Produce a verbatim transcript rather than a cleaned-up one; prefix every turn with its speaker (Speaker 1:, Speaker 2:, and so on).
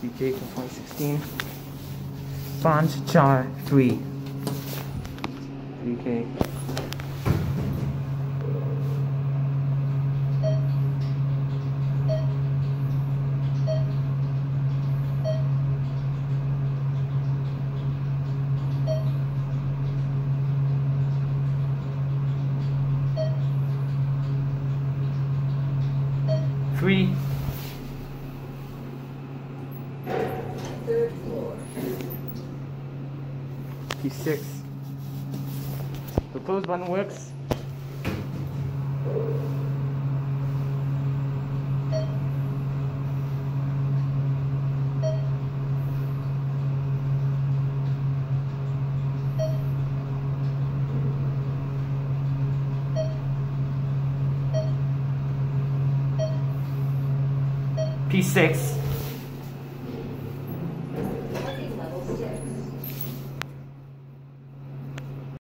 Speaker 1: B K from twenty sixteen. Sponge Char three. three K. Three.
Speaker 2: Third floor.
Speaker 1: P six. The close button works. P six.